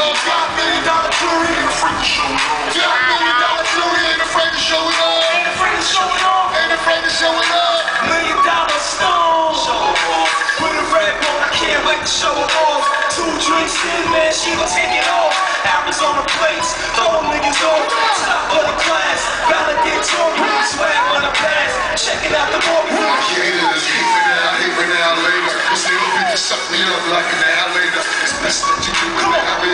off. $5 million jewelry, ain't afraid to show it off. $5 million jewelry, ain't afraid to show it off. Ain't afraid to show it off. Ain't afraid to show it off. $1 million stone, show it off. With a red bone, I can't wait to show it off. 2 drinks in, man, she gon' take it off. Arizona plates, throw them niggas off. Stop for the class, valedictorian, swag on the pass. Checking out the movie. Haters, hate me now, later. Still fit to suck me up like an alligator. It's best that you do it now.